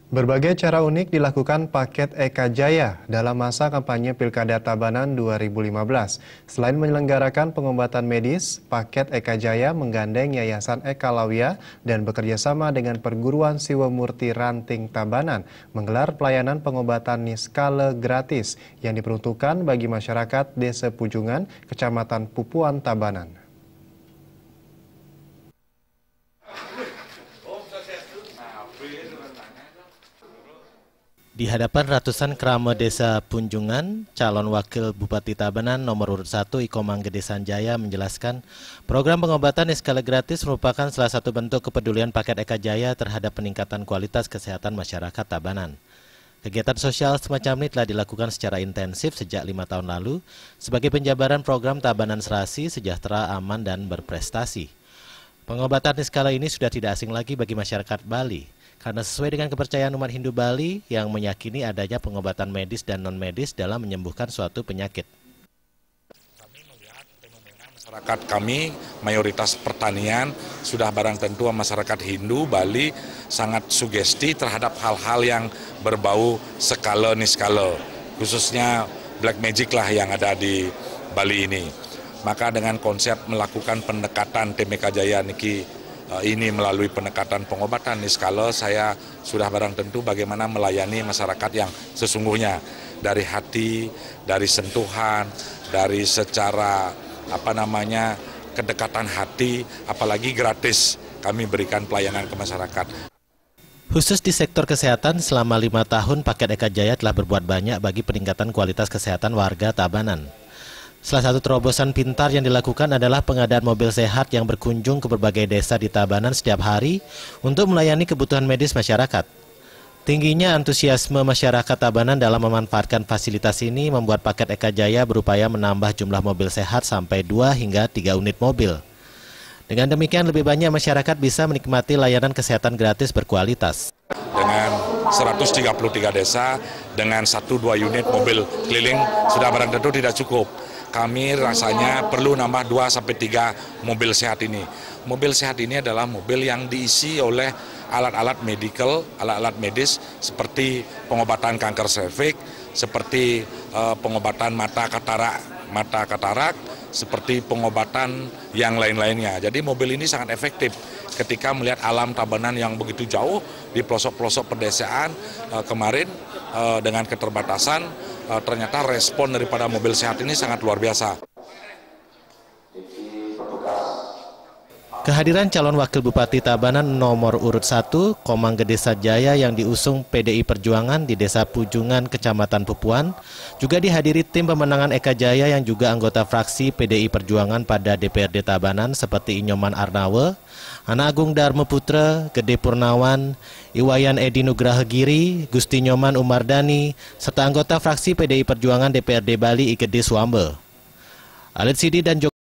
Berbagai cara unik dilakukan paket Eka Jaya dalam masa kampanye Pilkada Tabanan 2015. Selain menyelenggarakan pengobatan medis, paket Eka Jaya menggandeng Yayasan Eka Lawya dan bekerjasama dengan Perguruan Siwa Murti Ranting Tabanan menggelar pelayanan pengobatan niskala gratis yang diperuntukkan bagi masyarakat Desa Pujungan, Kecamatan Pupuan, Tabanan. Di hadapan ratusan kerama Desa Punjungan, calon wakil Bupati Tabanan nomor urut 1 Iko Manggede Sanjaya menjelaskan program pengobatan niskala gratis merupakan salah satu bentuk kepedulian paket Eka Jaya terhadap peningkatan kualitas kesehatan masyarakat Tabanan. Kegiatan sosial semacam ini telah dilakukan secara intensif sejak 5 tahun lalu sebagai penjabaran program Tabanan Serasi, Sejahtera, Aman, dan Berprestasi. Pengobatan niskala ini sudah tidak asing lagi bagi masyarakat Bali. Karena sesuai dengan kepercayaan umat Hindu Bali yang meyakini adanya pengobatan medis dan non-medis dalam menyembuhkan suatu penyakit. Kami melihat fenomena masyarakat kami, mayoritas pertanian, sudah barang tentu masyarakat Hindu Bali sangat sugesti terhadap hal-hal yang berbau skala niskala, khususnya black magic lah yang ada di Bali ini. Maka dengan konsep melakukan pendekatan tim Eka Jaya ini melalui pendekatan pengobatan niskala, saya sudah barang tentu bagaimana melayani masyarakat yang sesungguhnya dari hati, dari sentuhan, dari secara kedekatan hati, apalagi gratis kami berikan pelayanan ke masyarakat. Khusus di sektor kesehatan, selama 5 tahun paket Eka Jaya telah berbuat banyak bagi peningkatan kualitas kesehatan warga Tabanan. Salah satu terobosan pintar yang dilakukan adalah pengadaan mobil sehat yang berkunjung ke berbagai desa di Tabanan setiap hari untuk melayani kebutuhan medis masyarakat. Tingginya antusiasme masyarakat Tabanan dalam memanfaatkan fasilitas ini membuat paket Eka Jaya berupaya menambah jumlah mobil sehat sampai 2 hingga 3 unit mobil. Dengan demikian lebih banyak masyarakat bisa menikmati layanan kesehatan gratis berkualitas. Dengan 133 desa dengan 1-2 unit mobil keliling sudah barang tentu tidak cukup. Kami rasanya perlu nambah 2-3 mobil sehat ini. Mobil sehat ini adalah mobil yang diisi oleh alat-alat medical, alat-alat medis seperti pengobatan kanker serviks, seperti pengobatan mata katarak, seperti pengobatan yang lain-lainnya. Jadi mobil ini sangat efektif ketika melihat alam Tabanan yang begitu jauh di pelosok-pelosok pedesaan kemarin dengan keterbatasan. Ternyata respon daripada mobil sehat ini sangat luar biasa. Kehadiran calon wakil Bupati Tabanan nomor urut 1, Iko Manggede Sanjaya yang diusung PDI Perjuangan di Desa Pujungan, Kecamatan Pupuan, juga dihadiri tim pemenangan Eka Jaya yang juga anggota fraksi PDI Perjuangan pada DPRD Tabanan seperti Inyoman Arnawe, Anak Agung Dharma Putra, Gede Purnawan, Iwayan Edi Nugrahagiri, Gusti Nyoman Umardani, serta anggota fraksi PDI Perjuangan DPRD Bali Igede Swambe. Alit Sidi dan